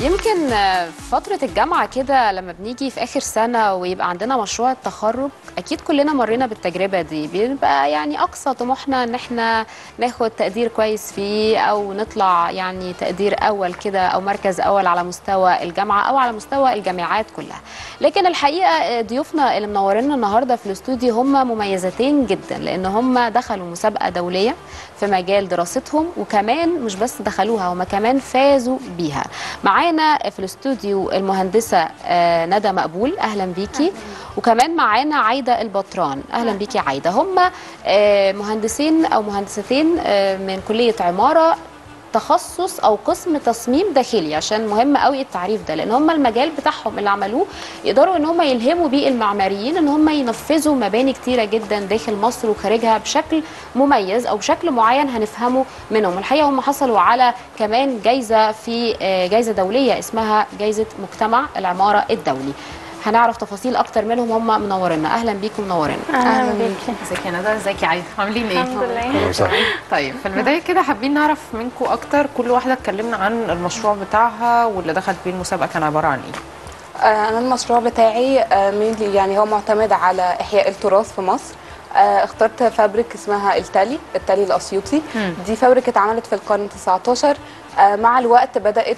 يمكن فترة الجامعة كده لما بنيجي في آخر سنة ويبقى عندنا مشروع التخرج، أكيد كلنا مرينا بالتجربة دي. بيبقى يعني أقصى طموحنا إن احنا ناخد تقدير كويس فيه، أو نطلع يعني تقدير أول كده أو مركز أول على مستوى الجامعة أو على مستوى الجامعات كلها. لكن الحقيقة ضيوفنا اللي منورينا النهاردة في الاستوديو هم مميزتين جدا، لأن هم دخلوا مسابقة دولية في مجال دراستهم، وكمان مش بس دخلوها، هم كمان فازوا بيها. معانا في الاستوديو المهندسة ندى مقبول، أهلا بيكي. وكمان معانا عايدة البطران، أهلا بيكي عايدة. هم مهندسين أو مهندستين من كلية عمارة، تخصص او قسم تصميم داخلي، عشان مهم قوي التعريف ده، لان هم المجال بتاعهم اللي عملوه يقدروا ان هم يلهموا بيه المعماريين ان هم ينفذوا مباني كتيره جدا داخل مصر وخارجها بشكل مميز او بشكل معين هنفهمه منهم. الحقيقه هم حصلوا على كمان جايزه في جايزه دوليه اسمها جايزه مجتمع العماره الدولي. هنعرف تفاصيل اكتر منهم، هم منورينا. اهلا بيكم منورينا. اهلا بيكي. ازيك يا ندى؟ ازيك يا عايده؟ عاملين ايه؟ الحمد لله. طيب في البدايه كده حابين نعرف منكم اكتر، كل واحده اتكلمنا عن المشروع بتاعها واللي دخلت بيه المسابقه كان عباره عن ايه؟ انا المشروع بتاعي يعني هو معتمد على احياء التراث في مصر. اخترت فابريك اسمها التالي الاسيوطي. دي فابريك اتعملت في القرن 19. مع الوقت بدات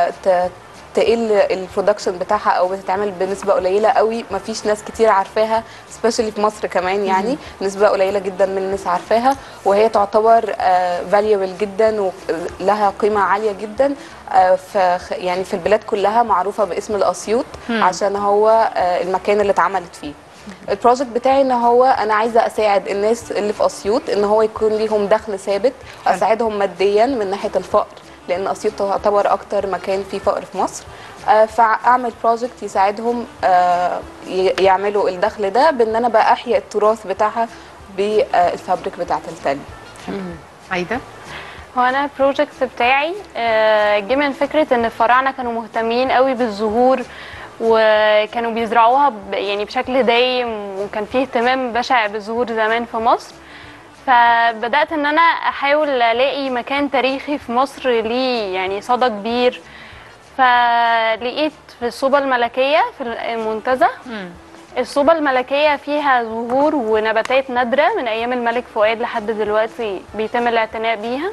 تقل البرودكشن بتاعها او بتتعمل بنسبه قليله قوي، مفيش ناس كتير عارفاها سبيشالي في مصر كمان، يعني نسبه قليله جدا من الناس عارفاها، وهي تعتبر فاليبل جدا ولها قيمه عاليه جدا. يعني في البلاد كلها معروفه باسم الاسيوط عشان هو المكان اللي اتعملت فيه. البروجكت بتاعي ان هو انا عايزه اساعد الناس اللي في اسيوط ان هو يكون ليهم دخل ثابت، اساعدهم ماديا من ناحيه الفقر، لان اسيوط تعتبر اكتر مكان فيه فقر في مصر. فاعمل بروجكت يساعدهم يعملوا الدخل ده بان انا بقى احيا التراث بتاعها بالفابريك بتاعت التالي. عايده؟ هو انا البروجكت بتاعي جه من فكره ان الفراعنه كانوا مهتمين قوي بالزهور، وكانوا بيزرعوها يعني بشكل دايم، وكان فيه اهتمام بشع بالزهور زمان في مصر. فبدأت ان انا احاول الاقي مكان تاريخي في مصر ليه يعني صدى كبير. فلقيت في الصوبة الملكية في المنتزه. الصوبة الملكية فيها زهور ونباتات نادرة من ايام الملك فؤاد لحد دلوقتي بيتم الاعتناء بيها.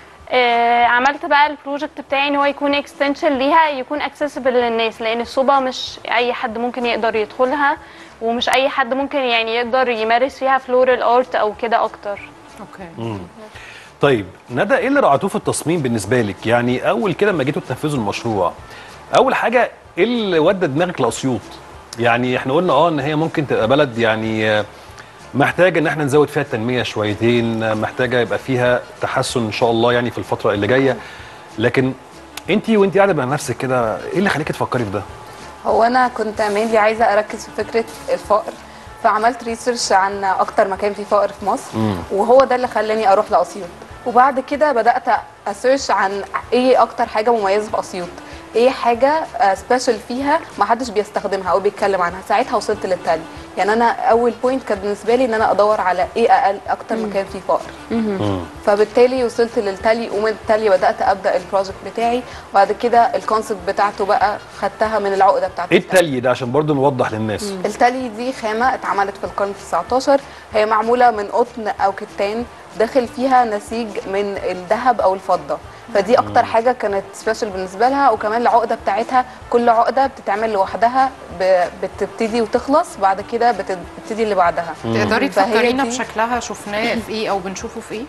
عملت بقى البروجكت بتاعي ان هو يكون اكستنشن ليها، يكون اكسسبل للناس، لان الصوبة مش اي حد ممكن يقدر يدخلها، ومش اي حد ممكن يعني يقدر يمارس فيها فلورال ارت او كده اكتر. اوكي. طيب ندى، ايه اللي رأيتوه في التصميم بالنسبه لك؟ يعني اول كده لما جيتوا تنفذوا المشروع، اول حاجه ايه اللي ودى دماغك لاسيوط؟ يعني احنا قلنا ان هي ممكن تبقى بلد يعني محتاجه ان احنا نزود فيها التنميه شويتين، محتاجه يبقى فيها تحسن ان شاء الله يعني في الفتره اللي جايه، لكن وانت قاعده مع نفسك كده ايه اللي خليكي تفكري في ده؟ هو انا كنت مينلي عايزه اركز في فكره الفقر، فعملت ريسيرش عن اكتر مكان فيه فقر في مصر، وهو ده اللي خلاني اروح لاسيوط. وبعد كده بدات اسيرش عن ايه اكتر حاجه مميزه في اسيوط، ايه حاجه سبيشال فيها ما حدش بيستخدمها او بيتكلم عنها. ساعتها وصلت للتالي. يعني انا اول بوينت كان بالنسبه لي ان انا ادور على ايه اكتر مكان فيه فقر. فبالتالي وصلت للتالي، ومن التالي بدات ابدا البروجكت بتاعي. وبعد كده الكونسبت بتاعته بقى خدتها من العقده بتاعته. ايه التالي ده عشان برضو نوضح للناس؟ التالي دي خامه اتعملت في القرن 19، هي معموله من قطن او كتان، داخل فيها نسيج من الذهب او الفضه. فدي اكتر حاجه كانت سبيشال بالنسبه لها. وكمان العقده بتاعتها كل عقده بتتعمل لوحدها، بتبتدي وتخلص، بعد كده بتبتدي اللي بعدها. تقدري تفكرينا بشكلها شفناه في ايه او بنشوفه في ايه؟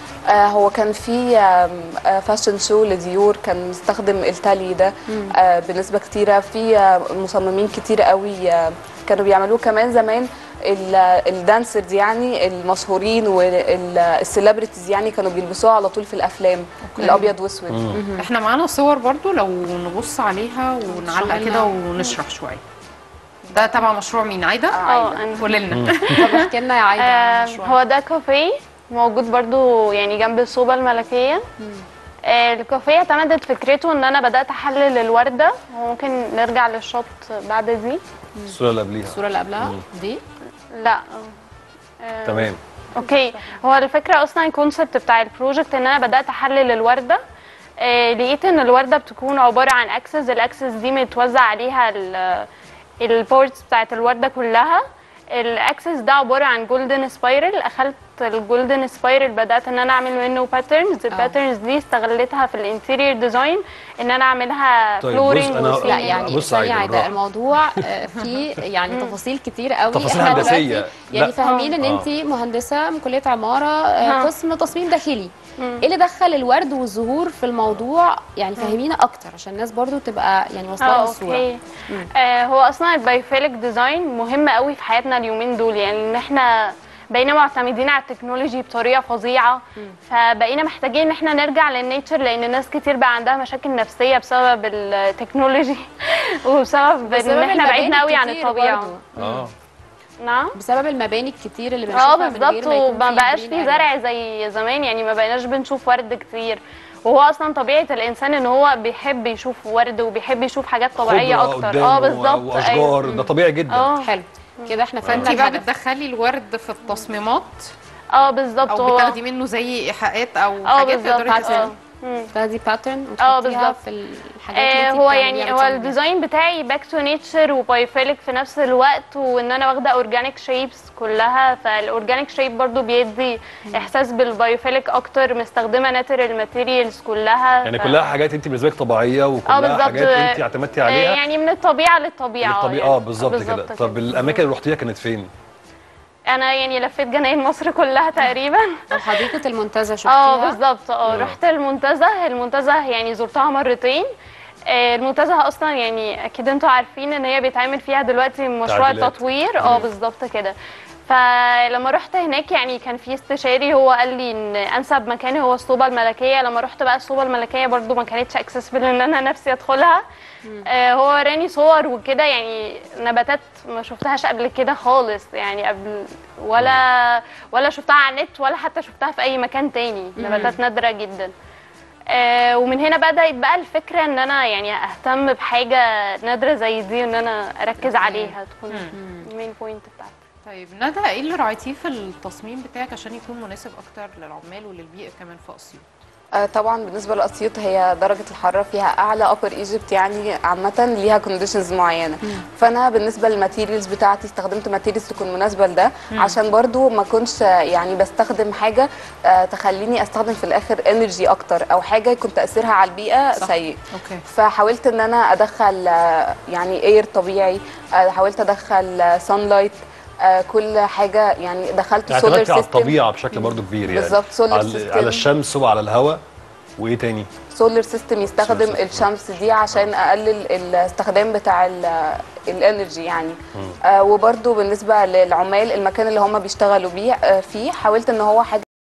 هو كان في فاشن شو لديور كان مستخدم التالي ده بنسبه كتيره. في مصممين كتير قوي كانوا بيعملوه كمان زمان. الدانسرز يعني المشهورين والسيلبرتيز يعني كانوا بيلبسوها على طول في الافلام الابيض واسود. احنا معانا صور برضو لو نبص عليها ونعلق كده ونشرح شويه. ده تبع مشروع مين؟ عايده؟ قولي لنا. طب احكي لنا يا عايده. هو ده كافيه موجود برضو يعني جنب الصوبة الملكية. الكافيه اعتمدت فكرته ان انا بدات احلل الورده، وممكن نرجع للشوت بعد دي. الصوره اللي قبليها. الصوره اللي قبلها دي؟ لا. تمام. اوكي. هو الفكره اصلا الكونسبت بتاع البروجكت ان انا بدات احلل الورده لقيت ان الورده بتكون عباره عن اكسس، الاكسس دي متوزع عليها البورتس بتاعت الورده كلها. الاكسس ده عباره عن جولدن سبايرل. اخدت الجولدن سبايرل بدات ان انا اعمل منه باترنز. الباترنز دي استغلتها في الانتيريور ديزاين ان انا اعملها طيب فلورينج لا يعني بص ثانية عايدة، عايدة، بالراحة. الموضوع فيه يعني تفاصيل كتير قوي. تفاصيل إحنا هندسية. دلوقتي يعني لا. فاهمين ان انت مهندسة من كلية عمارة، قسم تصميم داخلي. ايه اللي دخل الورد والزهور في الموضوع؟ يعني فهمينا اكتر عشان الناس برضو تبقى يعني واصله لها الصورة. اوكي. هو اصلا البايوفيليك ديزاين مهم قوي في حياتنا اليومين دول، يعني ان احنا بقينا معتمدين على التكنولوجي بطريقه فظيعه. فبقينا محتاجين ان احنا نرجع للنيتشر، لان ناس كتير بقى عندها مشاكل نفسيه بسبب التكنولوجي وبسبب ان احنا بعدنا قوي عن الطبيعه. نعم، بسبب المباني الكتير اللي بنشوفها من غير بالظبط. ما يكون وما بقاش green في area. زرع زي زمان، يعني ما بقيناش بنشوف ورد كتير. وهو اصلا طبيعه الانسان ان هو بيحب يشوف ورد وبيحب يشوف حاجات طبيعيه خضرة اكتر. قدامه بالظبط. واشجار، ده طبيعي جدا. حلو كده احنا فهمنا فانت بقى الهدف. بتدخلي الورد في التصميمات بالظبط. او بتاخدي منه زي ايحاءات او حاجات بالظبط. تقدري ترسمي. تاخدي باترن وتحطيها بالظبط. في الحاجات اللي انت هو بتعمليها يعني هو بتصمميها. الديزاين بتاعي باك تو نيتشر وبايوفيليك في نفس الوقت، وان انا واخده اورجانيك شيبس كلها. فالاورجانيك شيب برضو بيدي احساس بالبايوفيليك اكتر، مستخدمه ناتشرال ماتيريالز كلها. يعني كلها حاجات انت بالنسبه لك طبيعيه، وكلها بالظبط. حاجات انت اعتمدتي عليها. يعني من الطبيعه للطبيعه. للطبيعه. يعني. بالظبط كده. طب الاماكن اللي رحتيها كانت فين؟ انا يعني لفيت جناين مصر كلها تقريبا. حديقة المنتزه شفتيها؟ بالظبط. رحت المنتزه يعني زرتها مرتين. المنتزه اصلا يعني اكيد انتوا عارفين ان هي بيتعمل فيها دلوقتي مشروع تعديلات. تطوير. بالظبط كده. فلما رحت هناك يعني كان في استشاري هو قال لي ان انسب مكان هو الصوبه الملكيه. لما رحت بقى الصوبه الملكيه برضو ما كانتش اكسسبل ان انا نفسي ادخلها. هو وراني صور وكده، يعني نباتات ما شفتهاش قبل كده خالص، يعني قبل ولا شفتها على النت ولا حتى شفتها في اي مكان تاني. نباتات نادره جدا. ومن هنا بدأت بقى الفكرة ان انا يعني اهتم بحاجة نادرة زي دي، ان انا اركز عليها تكون المين بوينت بتاعتي. طيب ندى، ايه اللي راعيتيه في التصميم بتاعك عشان يكون مناسب اكتر للعمال وللبيئه كمان في اسيوط؟ طبعا بالنسبه لاسيوط هي درجه الحراره فيها اعلى. ابر ايجيبت يعني عامه ليها كونديشنز معينه. فانا بالنسبه للماتيريالز بتاعتي استخدمت ماتيريالز تكون مناسبه لده، عشان برضو ما اكونش يعني بستخدم حاجه تخليني استخدم في الاخر انرجي اكتر، او حاجه يكون تاثيرها على البيئه سيء. فحاولت ان انا ادخل يعني اير طبيعي، حاولت ادخل سان لايت، كل حاجه يعني دخلت يعني سولار اعتمدتي على سيستم. الطبيعه بشكل برضو كبير يعني. بالظبط. سولار سيستم على الشمس وعلى الهواء. وايه تاني؟ سولار سيستم يستخدم الشمس دي عشان اقلل الاستخدام بتاع الانرجي يعني. وبرده بالنسبه للعمال، المكان اللي هم بيشتغلوا بيه فيه حاولت ان هو حاجه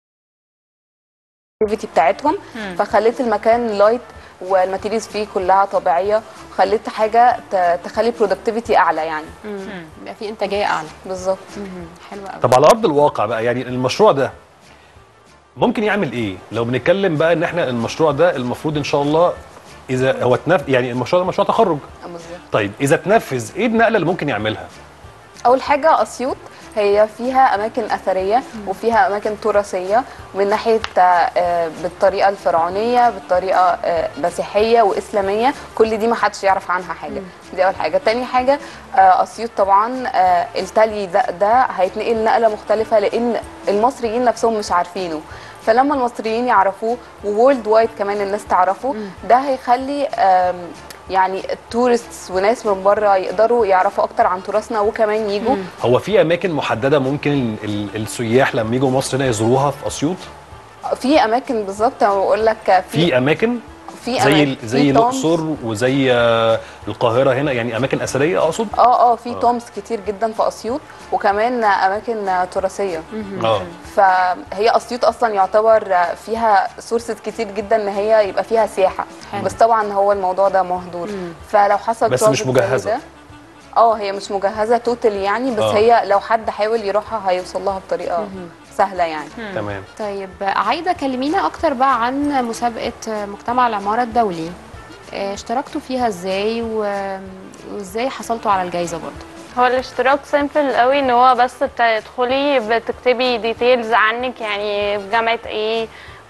بتاعتهم، فخليت المكان لايت والماتيريالز فيه كلها طبيعيه، وخليت حاجه تخلي برودكتيفيتي اعلى يعني. يبقى في انتاجيه اعلى. بالظبط. حلو قوي. طب على ارض الواقع بقى، يعني المشروع ده ممكن يعمل ايه؟ لو بنتكلم بقى ان احنا المشروع ده المفروض ان شاء الله اذا هو يعني المشروع ده مشروع تخرج. طيب اذا اتنفذ، ايه النقله اللي ممكن يعملها؟ اول حاجه اسيوط هي فيها اماكن اثريه وفيها اماكن تراثيه، من ناحيه بالطريقه الفرعونيه، بالطريقه مسيحيه واسلاميه، كل دي ما حدش يعرف عنها حاجه. دي اول حاجه. تاني حاجه اسيوط طبعا التلي ده هيتنقل نقله مختلفه، لان المصريين نفسهم مش عارفينه. فلما المصريين يعرفوه وورلد وايد كمان الناس تعرفه، ده هيخلي يعني التورستس وناس من بره يقدروا يعرفوا اكتر عن تراثنا وكمان يجوا. هو في اماكن محدده ممكن السياح لما يجوا مصر هنا يزوروها في اسيوط؟ في اماكن بالظبط. انا بقول لك في اماكن زي الاقصر وزي القاهره هنا، يعني اماكن اثريه اقصد. في تومز كتير جدا في اسيوط، وكمان اماكن تراثيه. فهي اسيوط اصلا يعتبر فيها سورسز كتير جدا ان هي يبقى فيها سياحه. بس طبعا هو الموضوع ده مهدور. فلو حصل بس مش مجهزه. هي مش مجهزه توتالي يعني، بس هي لو حد حاول يروحها هيوصل لها بطريقه سهله يعني. تمام. طيب عايده كلمينا اكتر بقى عن مسابقه مجتمع العماره الدولي. اشتركتوا فيها ازاي وازاي حصلتوا على الجائزه برضه؟ هو الاشتراك سيمبل قوي، ان هو بس بتدخلي بتكتبي ديتيلز عنك، يعني في جامعه ايه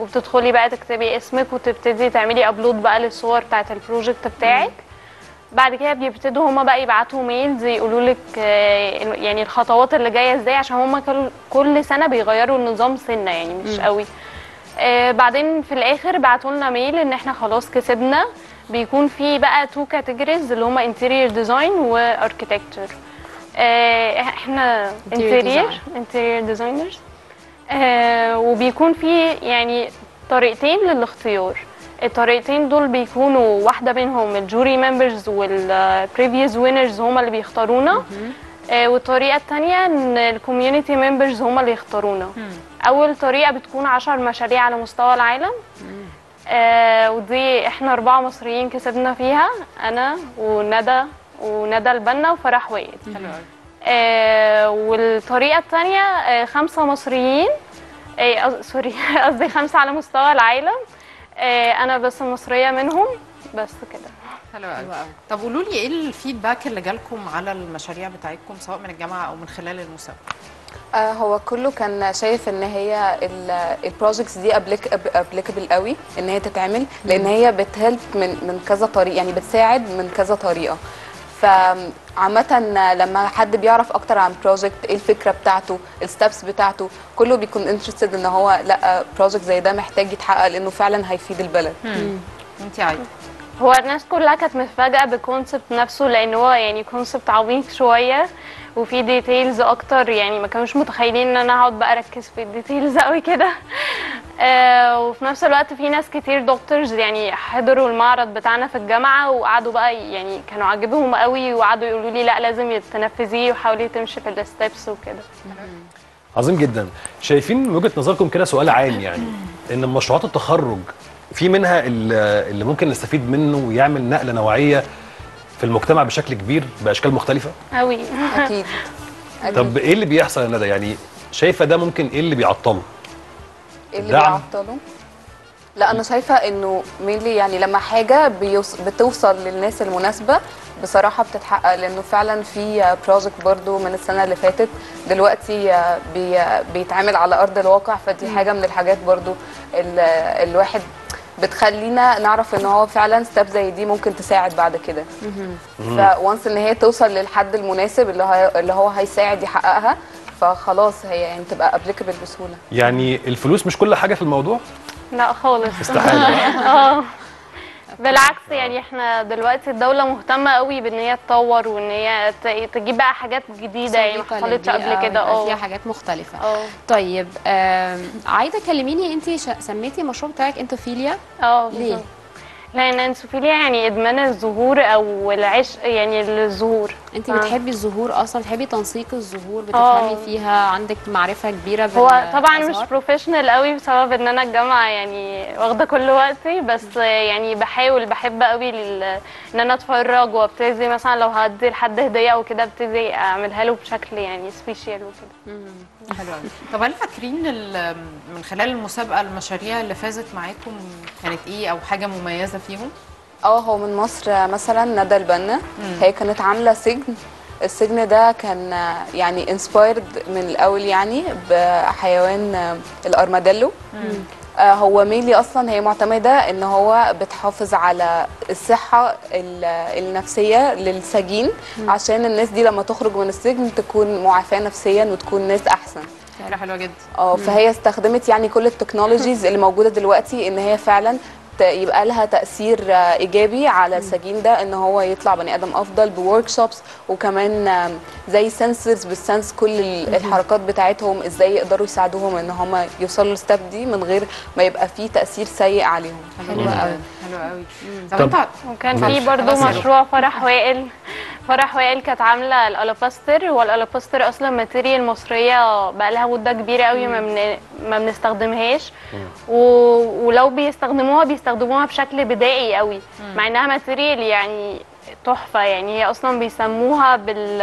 وبتدخلي بقى تكتبي اسمك وتبتدي تعملي ابلود بقى للصور بتاعه البروجكت بتاعك. بعد كده بيبتدوا هما بقى يبعتوا ميلز يقولوا لك يعني الخطوات اللي جايه ازاي، عشان هما كل سنه بيغيروا النظام سنه يعني مش قوي. بعدين في الاخر بعتوا لنا ميل ان احنا خلاص كسبنا. بيكون في بقى 2 كاتيجوريز اللي هما انتيريور ديزاين واركيتكتشر. احنا انتيريور ديزاينرز. وبيكون في يعني طريقتين للاختيار. الطريقتين دول بيكونوا واحدة منهم الجوري ممبرز والبريفيوس وينرز هما اللي بيختارونا، والطريقة التانية ان الكوميونتي ممبرز هما اللي يختارونا. أول طريقة بتكون 10 مشاريع على مستوى العالم، ودي احنا 4 مصريين كسبنا فيها، أنا وندى البنا وفرح وائل. والطريقة التانية 5 مصريين، سوري قصدي 5 على مستوى العالم، انا بس المصريه منهم بس كده. حلو قوي. طب قولوا لي ايه الفيدباك اللي جالكم على المشاريع بتاعتكم سواء من الجامعه او من خلال المسابقه؟ هو كله كان شايف ان هي البروجكتس دي ابليكابل قوي ان هي تتعمل، لان هي بتهلب من كذا طريقه، يعني بتساعد من كذا طريقه. فعامة لما حد بيعرف اكتر عن بروجكت، ايه الفكره بتاعته، الستبس بتاعته، كله بيكون انترستد ان هو لا بروجكت زي ده محتاج يتحقق لانه فعلا هيفيد البلد. انت عايزه؟ هو الناس كلها كانت متفاجئه بالكونسبت نفسه، لان هو يعني كونسبت عميق شويه وفي ديتيلز اكتر، يعني ما كانوش متخيلين ان انا هقعد بقى اركز في الديتيلز قوي كده. وفي نفس الوقت في ناس كتير دكتورز يعني حضروا المعرض بتاعنا في الجامعه وقعدوا بقى يعني كانوا عاجبهم قوي وقعدوا يقولوا لي لا لازم تنفذيه وحاولي تمشي في الستبس وكده. عظيم جدا. شايفين من وجهه نظركم كده سؤال عام، يعني ان مشروعات التخرج في منها اللي ممكن نستفيد منه ويعمل نقله نوعيه في المجتمع بشكل كبير باشكال مختلفه؟ قوي. اكيد. طب ايه اللي بيحصل يا ندى؟ يعني شايفه ده ممكن ايه اللي بيعطله؟ ايه اللي بيعطله؟ لا انا شايفه انه مينلي يعني لما حاجه بتوصل للناس المناسبه بصراحه بتتحقق، لانه فعلا في بروجكت برضو من السنه اللي فاتت دلوقتي بيتعمل على ارض الواقع، فدي حاجه من الحاجات برضو الواحد بتخلينا نعرف ان هو فعلا ستيب زي دي ممكن تساعد بعد كده. فوانس ان هي توصل للحد المناسب اللي هو هيساعد يحققها، فخلاص هي يعني تبقى ابليكابل بسهوله. يعني الفلوس مش كل حاجه في الموضوع؟ لا خالص. استحاله. بالعكس، يعني احنا دلوقتي الدولة مهتمة قوي بان هي تطور وان هي تجيب بقى حاجات جديدة يعني ما حصلتش قبل كده. فيها حاجات مختلفة. طيب عايزة كلميني، انت سميتي المشروع بتاعك انتوفيليا. ليه؟ لان انتوفيليا يعني ادمان الزهور او العشق يعني الزهور. انت بتحبي الزهور اصلا، بتحبي تنسيق الزهور، بتفهمي فيها، عندك معرفه كبيره هو طبعا مش بروفيشنال قوي بسبب ان انا الجامعه يعني واخده كل وقتي، بس يعني بحب قوي ان انا اتفرج وابتدي مثلا لو هدي لحد هديه او كده ابتدي اعملها له بشكل يعني سبيشال وكده. حلو قوي. طب هل فاكرين من خلال المسابقه المشاريع اللي فازت معاكم كانت ايه او حاجه مميزه فيهم؟ هو من مصر مثلا ندى البنا، هي كانت عامله سجن. السجن ده كان يعني انسبايرد من الاول يعني بحيوان الارماديلو. هو ميلي اصلا هي معتمده ان هو بتحافظ على الصحه النفسيه للسجين، عشان الناس دي لما تخرج من السجن تكون معافاه نفسيا وتكون ناس احسن. حلوه جدا. فهي استخدمت يعني كل التكنولوجيز اللي موجوده دلوقتي ان هي فعلا يبقى لها تأثير إيجابي على السجين ده، إن هو يطلع بني آدم أفضل بورك شوبس، وكمان زي سنسرز بالسنس كل الحركات بتاعتهم إزاي يقدروا يساعدوهم إن هم يوصلوا للستاب دي من غير ما يبقى فيه تأثير سيء عليهم. حلو قوي. حلو قوي. طب وكان في برضو مشروع فرح وائل. فرح وائل كانت عامله الالاباستر، والالاباستر اصلا ماتيريال مصريه بقى لها مده كبيره قوي ما بنستخدمهاش، ولو بيستخدموها بشكل بدائي قوي، مع انها ماتيريال يعني تحفه. يعني هي اصلا بيسموها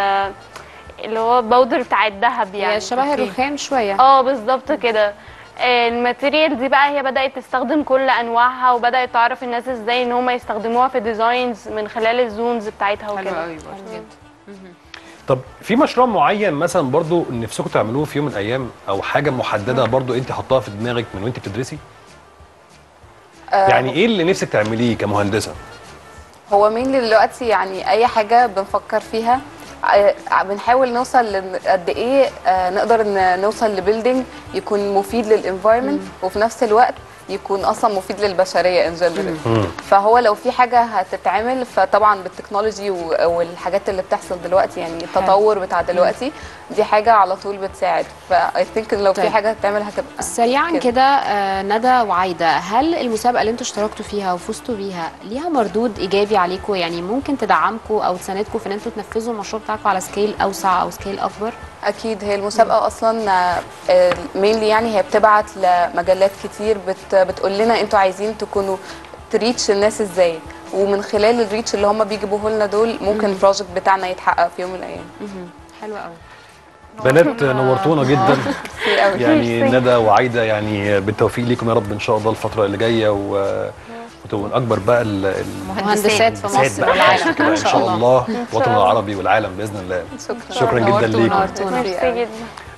اللي هو باودر بتاع الذهب، يعني هي شبه الرخام شويه. بالظبط كده. الماتيريال دي بقى هي بدأت تستخدم كل انواعها، وبدأت تعرف الناس ازاي ان هم يستخدموها في ديزاينز من خلال الزونز بتاعتها وكده. حلو قوي جدا. طب في مشروع معين مثلا برضو نفسكم تعملوه في يوم من الايام، او حاجه محدده برضو انت حطاها في دماغك من وانت بتدرسي؟ يعني ايه اللي نفسك تعمليه كمهندسه؟ هو مين دلوقتي يعني اي حاجه بنفكر فيها بنحاول نوصل قد ايه نقدر نوصل لبيلدينج يكون مفيد للانفايرمنت وفي نفس الوقت يكون اصلا مفيد للبشريه ان جنرال. فهو لو في حاجه هتتعمل فطبعا بالتكنولوجي والحاجات اللي بتحصل دلوقتي يعني التطور بتاع دلوقتي دي حاجه على طول بتساعد. فاي ثينك لو في حاجه هتتعمل هتبقى سريعا كده ندى وعايده، هل المسابقه اللي انتوا اشتركتوا فيها وفزتوا بيها ليها مردود ايجابي عليكم؟ يعني ممكن تدعمكم او تساندكم في ان انتوا تنفذوا المشروع بتاعكم على سكيل اوسع او سكيل اكبر؟ اكيد هي المسابقه اصلا مينلي يعني هي بتبعت لمجلات كتير بتقول لنا انتوا عايزين تكونوا تريتش الناس ازاي، ومن خلال الريتش اللي هم بيجيبوه لنا دول ممكن البروجكت بتاعنا يتحقق في يوم من الايام. حلو قوي. بنات نورتونا جدا. قوي. يعني ندى وعايده يعني بالتوفيق ليكم يا رب ان شاء الله الفتره اللي جايه وتبقوا من اكبر بقى مهندسات في مصر بقى والعالم كده ان شاء الله الوطن العربي والعالم باذن الله. شكرا جدا ليكم. نورتونا. ميرسي جدا.